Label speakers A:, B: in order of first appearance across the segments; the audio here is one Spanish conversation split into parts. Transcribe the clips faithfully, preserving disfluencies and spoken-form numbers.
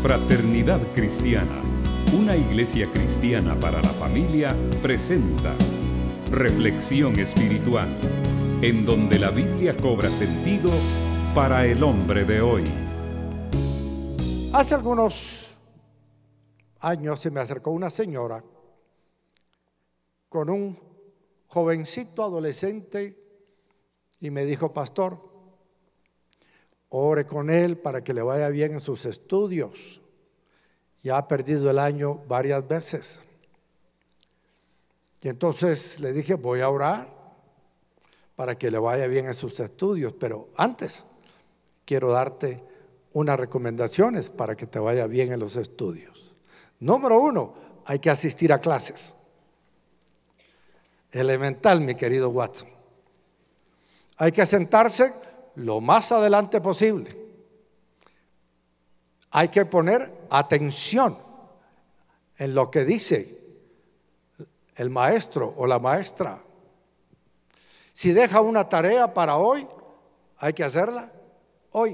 A: Fraternidad Cristiana, una iglesia cristiana para la familia, presenta Reflexión Espiritual, en donde la Biblia cobra sentido para el hombre de hoy.
B: Hace algunos años se me acercó una señora con un jovencito adolescente y me dijo: pastor, ore con él para que le vaya bien en sus estudios. Ya ha perdido el año varias veces. Y entonces le dije: voy a orar para que le vaya bien en sus estudios, pero antes quiero darte unas recomendaciones para que te vaya bien en los estudios. Número uno, hay que asistir a clases. Elemental, mi querido Watson. Hay que sentarse lo más adelante posible. Hay que poner atención en lo que dice el maestro o la maestra. Si deja una tarea para hoy, hay que hacerla hoy.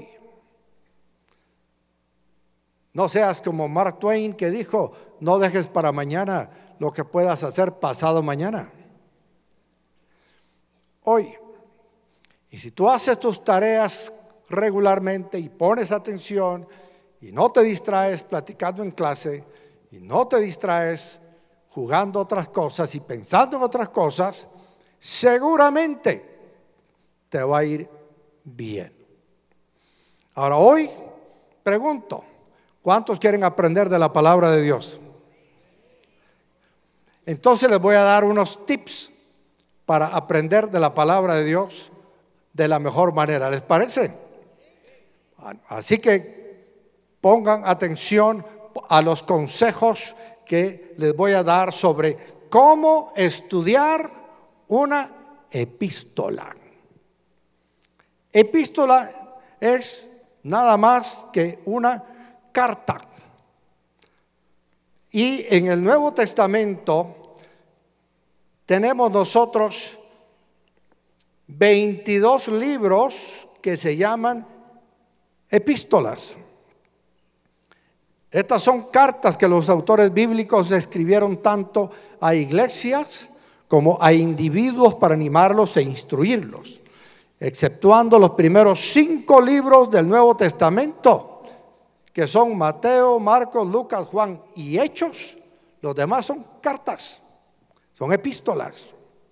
B: No seas como Mark Twain, que dijo: no dejes para mañana lo que puedas hacer pasado mañana. Hoy. Y si tú haces tus tareas regularmente y pones atención y no te distraes platicando en clase y no te distraes jugando otras cosas y pensando en otras cosas, seguramente te va a ir bien. Ahora, hoy pregunto: ¿cuántos quieren aprender de la palabra de Dios? Entonces les voy a dar unos tips para aprender de la palabra de Dios de la mejor manera. ¿Les parece? Así que pongan atención a los consejos que les voy a dar sobre cómo estudiar una epístola. Epístola es nada más que una carta. Y en el Nuevo Testamento tenemos nosotros veintidós libros que se llaman epístolas. Estas son cartas que los autores bíblicos escribieron tanto a iglesias como a individuos para animarlos e instruirlos, exceptuando los primeros cinco libros del Nuevo Testamento, que son Mateo, Marcos, Lucas, Juan y Hechos. Los demás son cartas, son epístolas.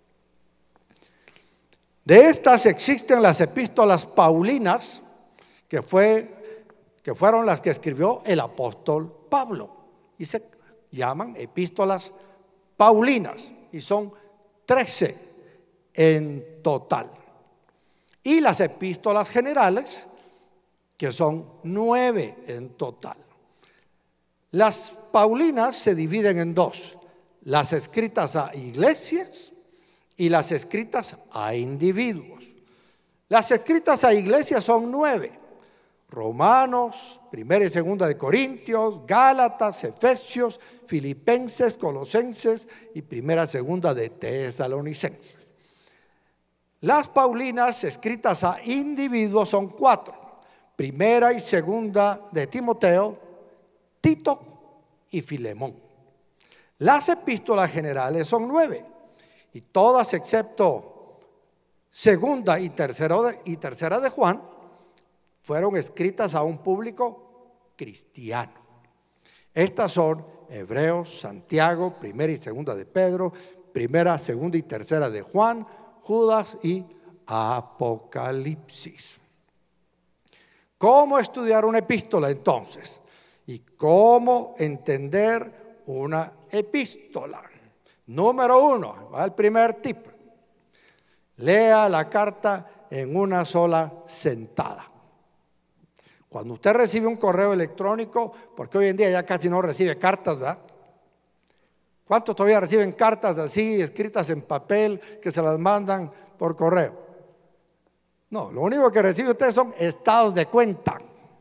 B: De estas existen las epístolas paulinas, que, fue, que fueron las que escribió el apóstol Pablo, y se llaman epístolas paulinas, y son trece en total. Y las epístolas generales, que son nueve en total. Las paulinas se dividen en dos: las escritas a iglesias y las escritas a individuos. Las escritas a iglesias son nueve: Romanos, Primera y Segunda de Corintios, Gálatas, Efesios, Filipenses, Colosenses y Primera y Segunda de Tesalonicenses. Las paulinas escritas a individuos son cuatro: Primera y Segunda de Timoteo, Tito y Filemón. Las epístolas generales son nueve, y todas excepto Segunda y Tercera de, y tercera de Juan fueron escritas a un público cristiano. Estas son Hebreos, Santiago, Primera y Segunda de Pedro, Primera, Segunda y Tercera de Juan, Judas y Apocalipsis. ¿Cómo estudiar una epístola entonces? ¿Y cómo entender una epístola? Número uno, va el primer tip: lea la carta en una sola sentada. Cuando usted recibe un correo electrónico, porque hoy en día ya casi no recibe cartas, ¿verdad? ¿Cuántos todavía reciben cartas así, escritas en papel, que se las mandan por correo? No, lo único que recibe usted son estados de cuenta.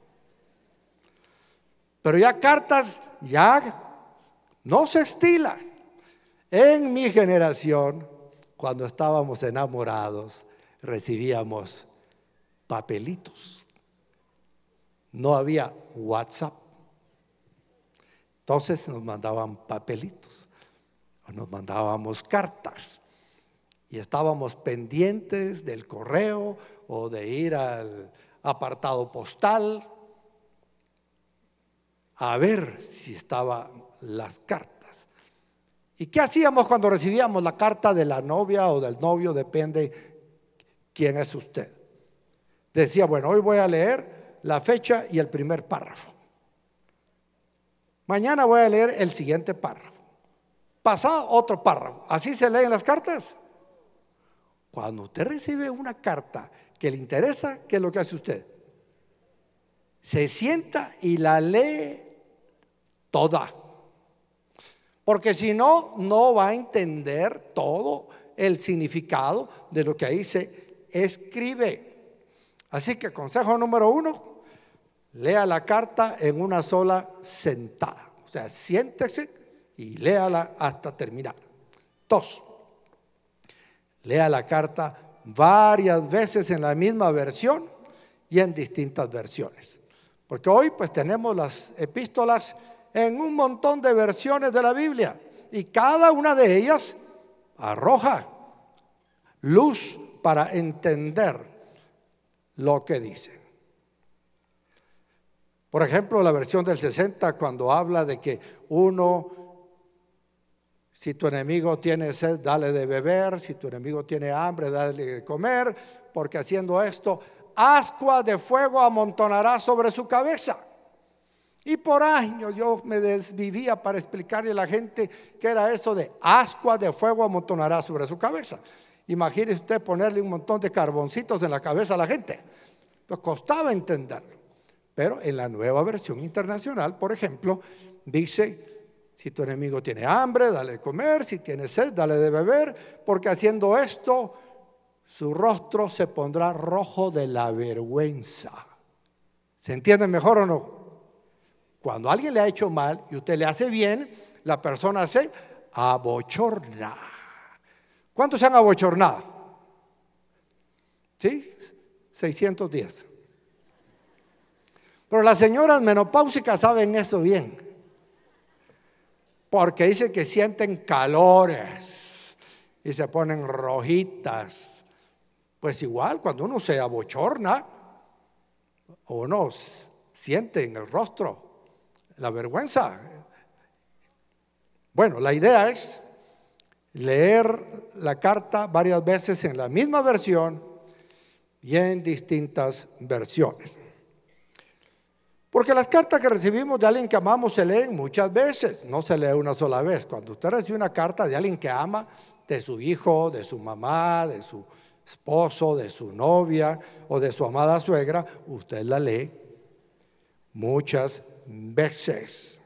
B: Pero ya cartas, ya no se estila. En mi generación, cuando estábamos enamorados, recibíamos papelitos. No había WhatsApp, Entonces nos mandaban papelitos, o nos mandábamos cartas, y estábamos pendientes del correo o de ir al apartado postal a ver si estaban las cartas. ¿Y qué hacíamos cuando recibíamos la carta de la novia o del novio? Depende quién es usted. Decía, bueno, hoy voy a leer la fecha y el primer párrafo. Mañana voy a leer el siguiente párrafo. Pasado otro párrafo. ¿Así se leen las cartas? Cuando usted recibe una carta que le interesa, ¿qué es lo que hace usted? Se sienta y la lee toda. Porque si no, no va a entender todo el significado de lo que ahí se escribe. Así que consejo número uno, lea la carta en una sola sentada. O sea, siéntese y léala hasta terminar. Dos, lea la carta varias veces en la misma versión y en distintas versiones. Porque hoy pues tenemos las epístolas en un montón de versiones de la Biblia y cada una de ellas arroja luz para entender lo que dice. Por ejemplo, la versión del sesenta, cuando habla de que uno, si tu enemigo tiene sed, dale de beber, si tu enemigo tiene hambre, dale de comer, porque haciendo esto, ascua de fuego amontonará sobre su cabeza. Y por años yo me desvivía para explicarle a la gente qué era eso de ascua de fuego amontonará sobre su cabeza. Imagínese usted ponerle un montón de carboncitos en la cabeza a la gente. Pues costaba entenderlo. Pero en la nueva versión internacional, por ejemplo, dice: si tu enemigo tiene hambre, dale de comer, si tiene sed, dale de beber, porque haciendo esto, su rostro se pondrá rojo de la vergüenza. ¿Se entiende mejor o no? Cuando alguien le ha hecho mal y usted le hace bien, la persona se abochorna. ¿Cuántos se han abochornado? ¿Sí? seiscientos diez. Pero las señoras menopáusicas saben eso bien, porque dicen que sienten calores y se ponen rojitas. Pues igual, cuando uno se abochorna, uno siente en el rostro la vergüenza. Bueno, la idea es leer la carta varias veces en la misma versión y en distintas versiones. Porque las cartas que recibimos de alguien que amamos se leen muchas veces, no se lee una sola vez. Cuando usted recibe una carta de alguien que ama, de su hijo, de su mamá, de su esposo, de su novia o de su amada suegra, usted la lee muchas veces.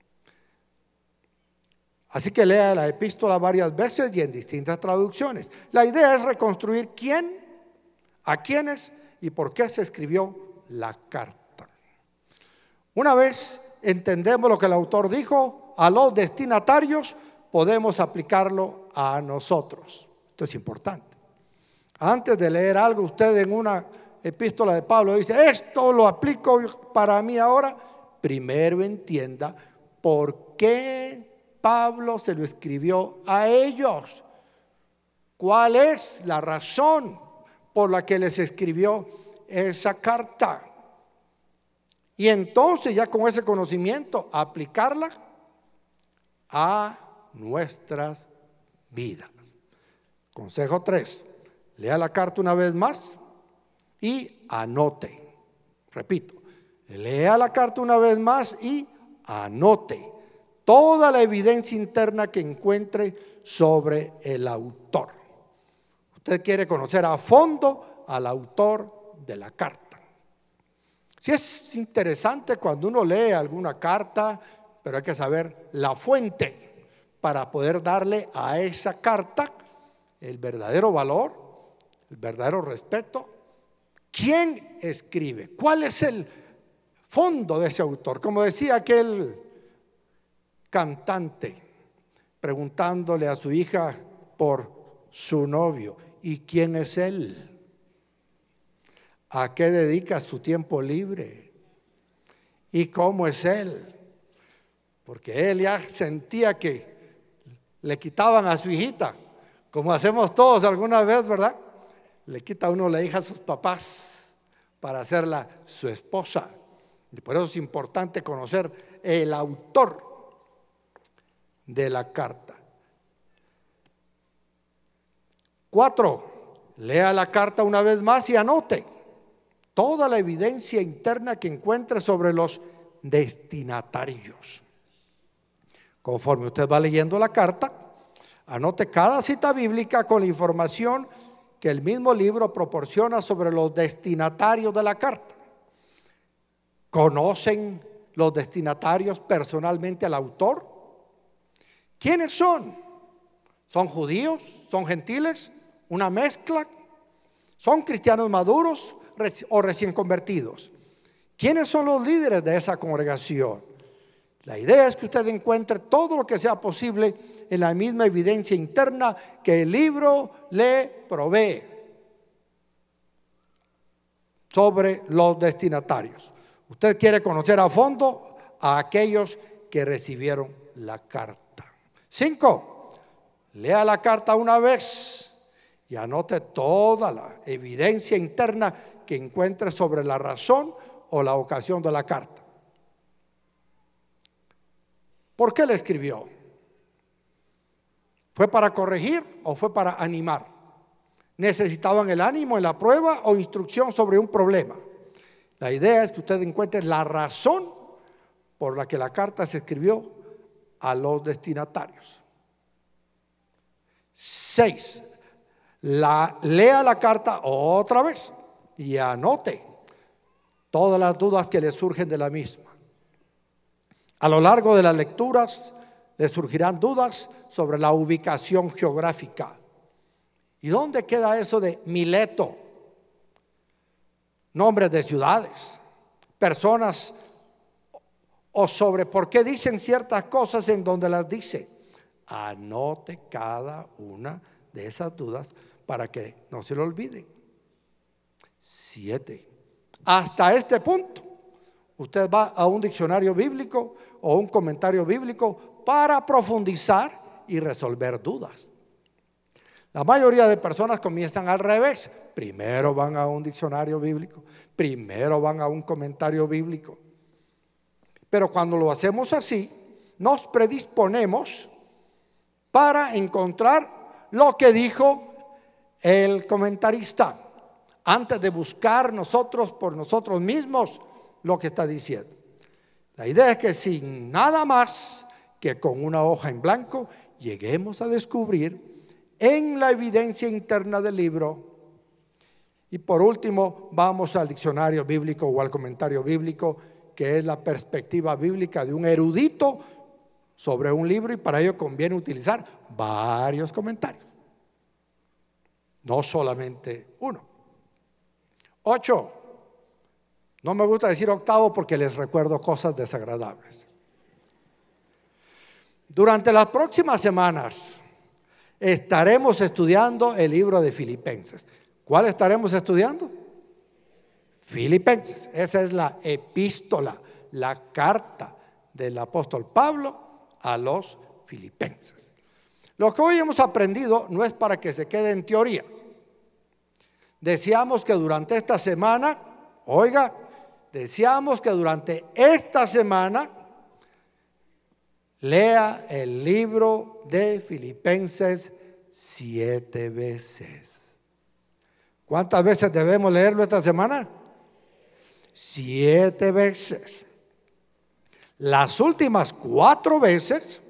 B: Así que lea la epístola varias veces y en distintas traducciones. La idea es reconstruir quién, a quiénes y por qué se escribió la carta. Una vez entendemos lo que el autor dijo a los destinatarios, podemos aplicarlo a nosotros. Esto es importante. Antes de leer algo, usted en una epístola de Pablo dice: esto lo aplico para mí ahora. Primero entienda por qué Pablo se lo escribió a ellos. ¿Cuál es la razón por la que les escribió esa carta? Y entonces, ya con ese conocimiento, aplicarla a nuestras vidas. Consejo tres: lea la carta una vez más y anote. Repito, lea la carta una vez más y anote toda la evidencia interna que encuentre sobre el autor. Usted quiere conocer a fondo al autor de la carta. Sí, es interesante cuando uno lee alguna carta, pero hay que saber la fuente para poder darle a esa carta el verdadero valor, el verdadero respeto. ¿Quién escribe? ¿Cuál es el fondo de ese autor? Como decía aquel cantante preguntándole a su hija por su novio: ¿y quién es él? ¿A qué dedica su tiempo libre? ¿Y cómo es él? porque él ya sentía que le quitaban a su hijita, como hacemos todos alguna vez, ¿verdad? Le quita uno la hija a sus papás para hacerla su esposa. Y por eso es importante conocer el autor de la carta. Cuatro, lea la carta una vez más y anote toda la evidencia interna que encuentre sobre los destinatarios. Conforme usted va leyendo la carta, anote cada cita bíblica con la información que el mismo libro proporciona sobre los destinatarios de la carta. ¿Conocen los destinatarios personalmente al autor? ¿Quiénes son? ¿Son judíos? ¿Son gentiles? ¿Una mezcla? ¿Son cristianos maduros o recién convertidos? ¿Quiénes son los líderes de esa congregación? La idea es que usted encuentre todo lo que sea posible en la misma evidencia interna que el libro le provee sobre los destinatarios. Usted quiere conocer a fondo a aquellos que recibieron la carta. Cinco, lea la carta una vez y anote toda la evidencia interna que encuentre sobre la razón o la ocasión de la carta. ¿Por qué le escribió? ¿Fue para corregir o fue para animar? ¿Necesitaban el ánimo en la prueba o instrucción sobre un problema? La idea es que usted encuentre la razón por la que la carta se escribió a los destinatarios. Seis, la, lea la carta otra vez y anote todas las dudas que le surgen de la misma. A lo largo de las lecturas le surgirán dudas sobre la ubicación geográfica. ¿Y dónde queda eso de Mileto? Nombres de ciudades, personas, o sobre por qué dicen ciertas cosas en donde las dice. Anote cada una de esas dudas para que no se lo olviden. Siete. Hasta este punto, usted va a un diccionario bíblico o un comentario bíblico para profundizar y resolver dudas. La mayoría de personas comienzan al revés. Primero van a un diccionario bíblico, primero van a un comentario bíblico. Pero cuando lo hacemos así, nos predisponemos para encontrar lo que dijo el comentarista, antes de buscar nosotros por nosotros mismos lo que está diciendo. La idea es que sin nada más que con una hoja en blanco lleguemos a descubrir en la evidencia interna del libro. Y por último vamos al diccionario bíblico o al comentario bíblico, que es la perspectiva bíblica de un erudito sobre un libro, y para ello conviene utilizar varios comentarios, no solamente uno. Ocho, no me gusta decir octavo porque les recuerdo cosas desagradables. Durante las próximas semanas estaremos estudiando el libro de Filipenses. ¿Cuál estaremos estudiando? Filipenses. Esa es la epístola, la carta del apóstol Pablo a los filipenses. Lo que hoy hemos aprendido no es para que se quede en teoría. Deseamos que durante esta semana, oiga, deseamos que durante esta semana lea el libro de Filipenses siete veces. ¿Cuántas veces debemos leerlo esta semana? Siete veces. Las últimas cuatro veces,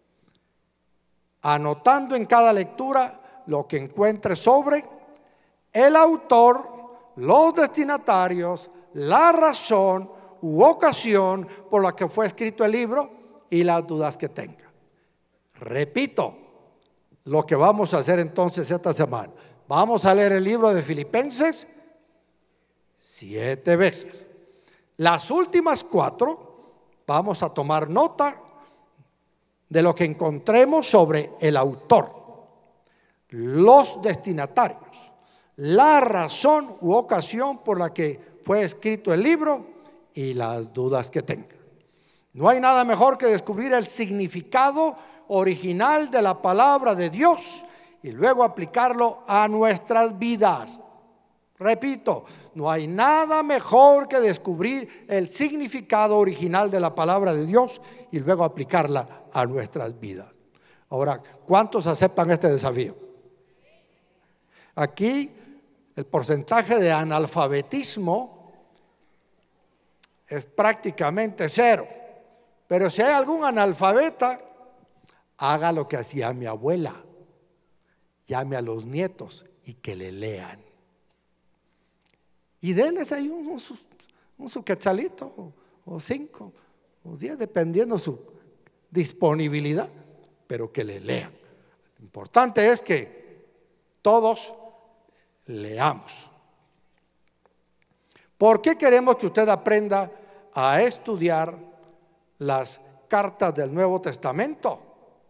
B: anotando en cada lectura lo que encuentre sobre el autor, los destinatarios, la razón u ocasión por la que fue escrito el libro y las dudas que tenga. Repito lo que vamos a hacer entonces esta semana. Vamos a leer el libro de Filipenses siete veces. Las últimas cuatro vamos a tomar nota de lo que encontremos sobre el autor, los destinatarios, la razón u ocasión por la que fue escrito el libro y las dudas que tenga. No hay nada mejor que descubrir el significado original de la palabra de Dios y luego aplicarlo a nuestras vidas. Repito, no hay nada mejor que descubrir el significado original de la palabra de Dios y luego aplicarla a nuestras vidas. Ahora, ¿cuántos aceptan este desafío? Aquí el porcentaje de analfabetismo es prácticamente cero. Pero si hay algún analfabeta, haga lo que hacía mi abuela: llame a los nietos y que le lean. Y denles ahí un, un, un su quetzalito, o, o cinco, o diez, dependiendo su disponibilidad, pero que le lean. Lo importante es que todos leamos. ¿Por qué queremos que usted aprenda a estudiar las cartas del Nuevo Testamento?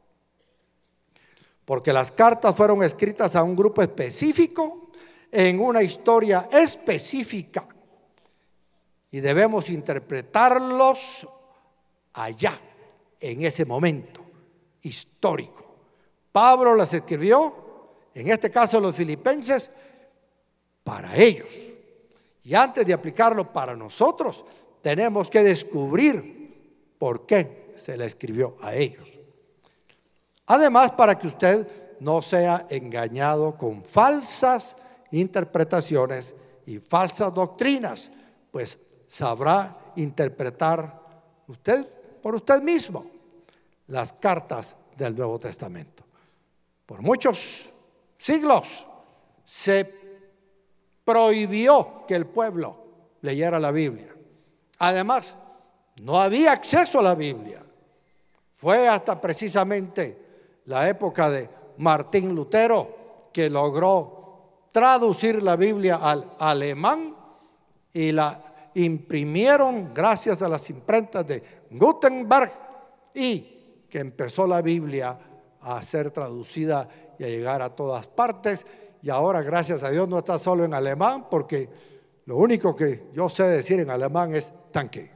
B: Porque las cartas fueron escritas a un grupo específico, en una historia específica, y debemos interpretarlos allá, en ese momento histórico. Pablo las escribió, en este caso los filipenses, para ellos. Y antes de aplicarlo para nosotros, tenemos que descubrir por qué se le escribió a ellos. Además, para que usted no sea engañado con falsas interpretaciones y falsas doctrinas, pues sabrá interpretar usted por usted mismo las cartas del Nuevo Testamento. Por muchos siglos se prohibió que el pueblo leyera la Biblia. Además, no había acceso a la Biblia. Fue hasta precisamente la época de Martín Lutero que logró traducir la Biblia al alemán y la imprimieron gracias a las imprentas de Gutenberg, y que empezó la Biblia a ser traducida y a llegar a todas partes. Y ahora, gracias a Dios, no está solo en alemán, porque lo único que yo sé decir en alemán es tanque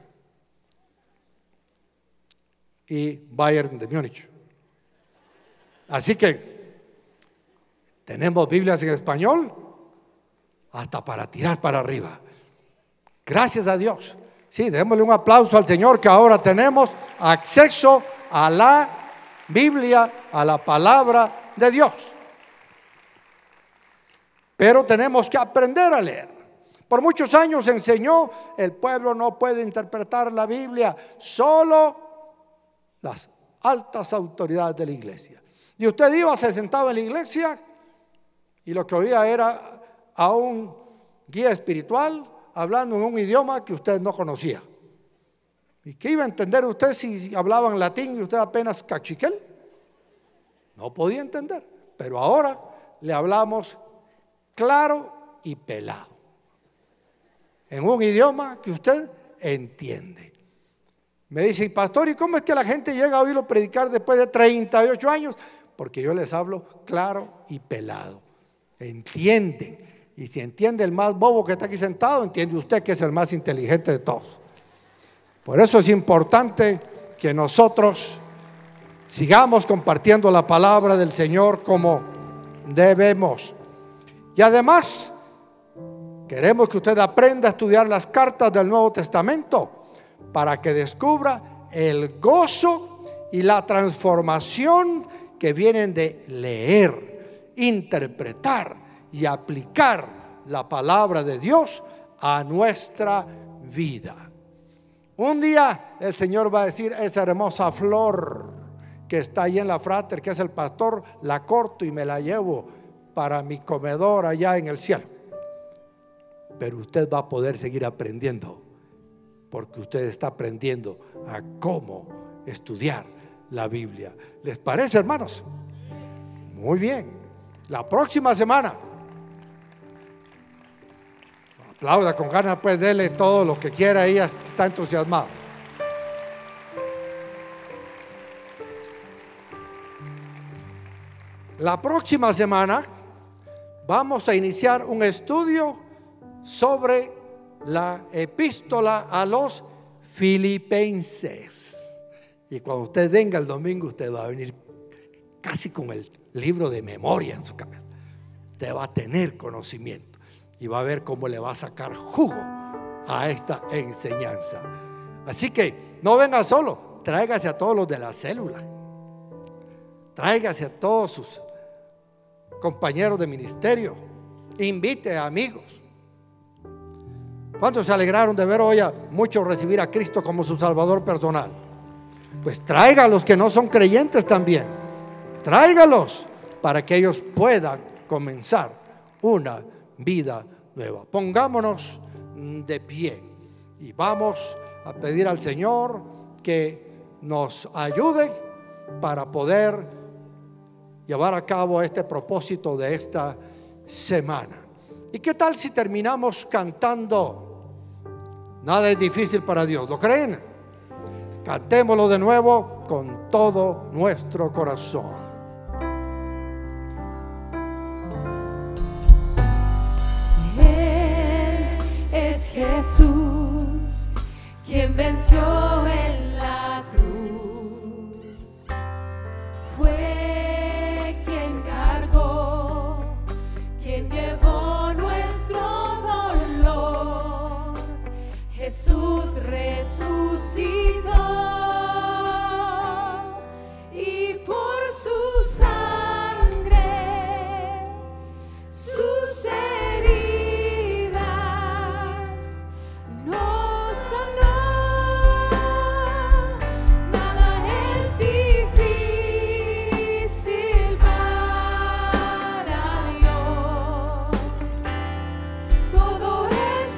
B: y Bayern de Múnich. Así que tenemos Biblias en español hasta para tirar para arriba. Gracias a Dios. Sí, démosle un aplauso al Señor, que ahora tenemos acceso a la Biblia, a la palabra de Dios. Pero tenemos que aprender a leer. Por muchos años se enseñó: el pueblo no puede interpretar la Biblia, solo las altas autoridades de la iglesia. Y usted iba, se sentaba en la iglesia y lo que oía era a un guía espiritual hablando en un idioma que usted no conocía. ¿Y qué iba a entender usted si hablaban latín y usted apenas cachiquel? No podía entender. Pero ahora le hablamos claro y pelado, en un idioma que usted entiende. Me dice: pastor, ¿y cómo es que la gente llega a oírlo predicar después de treinta y ocho años? Porque yo les hablo claro y pelado. Entienden. Y si entiende el más bobo que está aquí sentado, entiende usted que es el más inteligente de todos. Por eso es importante que nosotros sigamos compartiendo la palabra del Señor como debemos. Y además, queremos que usted aprenda a estudiar las cartas del Nuevo Testamento para que descubra el gozo y la transformación que vienen de leer, interpretar y aplicar la palabra de Dios a nuestra vida. Un día el Señor va a decir: esa hermosa flor que está ahí en la Frater, que es el pastor, la corto y me la llevo para mi comedor allá en el cielo. Pero usted va a poder seguir aprendiendo, porque usted está aprendiendo a cómo estudiar la Biblia. ¿Les parece, hermanos? Muy bien. La próxima semana, aplauda con ganas, pues dele todo lo que quiera, ella está entusiasmada. La próxima semana vamos a iniciar un estudio sobre la epístola a los filipenses. Y cuando usted venga el domingo, usted va a venir casi con el libro de memoria en su cabeza. Usted va a tener conocimiento y va a ver cómo le va a sacar jugo a esta enseñanza. Así que no venga solo, tráigase a todos los de la célula, tráigase a todos sus compañeros de ministerio, invite a amigos. ¿Cuántos se alegraron de ver hoy a muchos recibir a Cristo como su Salvador personal? Pues traiga a los que no son creyentes también, tráigalos para que ellos puedan comenzar una vida nueva. Pongámonos de pie y vamos a pedir al Señor que nos ayude para poder llevar a cabo este propósito de esta semana. ¿Y qué tal si terminamos cantando Nada es difícil para Dios? ¿Lo creen? Cantémoslo de nuevo con todo nuestro corazón.
C: Él es Jesús, quien venció en la cruz. Fue quien cargó, quien llevó nuestro dolor. Jesús resucitó y por su sangre, sus heridas nos sanó. Nada es difícil para Dios, todo es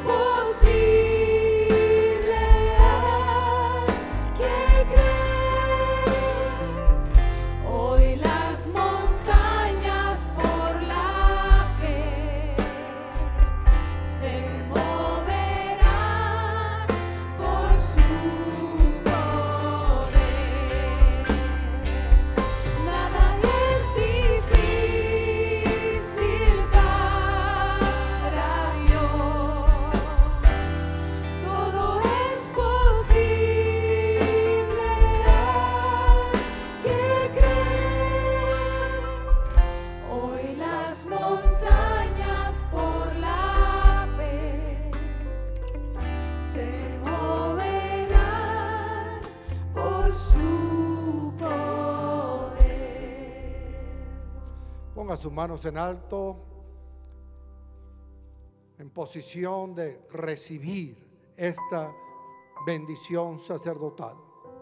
C: posible al que cree. Hoy las montañas por la fe se moverán por su poder. Nada es difícil para Dios, todo es posible al que cree. Hoy las montañas por la fe se moverán por su poder.
B: Ponga sus manos en alto, en posición de recibir esta bendición sacerdotal.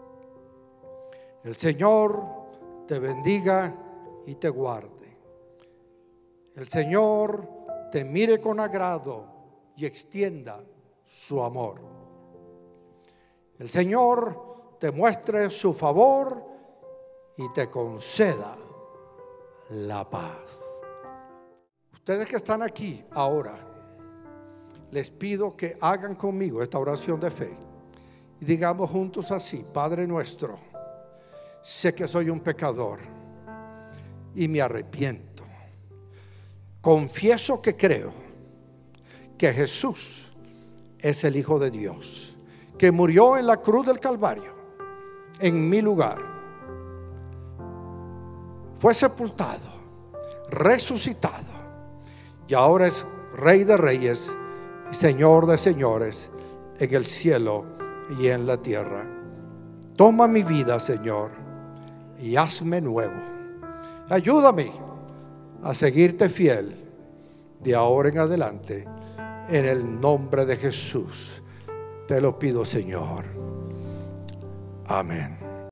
B: El Señor te bendiga y te guarde. El Señor te mire con agrado y extienda su amor. El Señor te muestre su favor y te conceda la paz. Ustedes que están aquí ahora, les pido que hagan conmigo esta oración de fe y digamos juntos así: Padre nuestro, sé que soy un pecador y me arrepiento. Confieso que creo que Jesús es el Hijo de Dios, que murió en la cruz del Calvario en mi lugar, fue sepultado, resucitado y ahora es Rey de Reyes y Señor de señores en el cielo y en la tierra. Toma mi vida, Señor, y hazme nuevo. Ayúdame a seguirte fiel de ahora en adelante. En el nombre de Jesús te lo pido, Señor. Amén.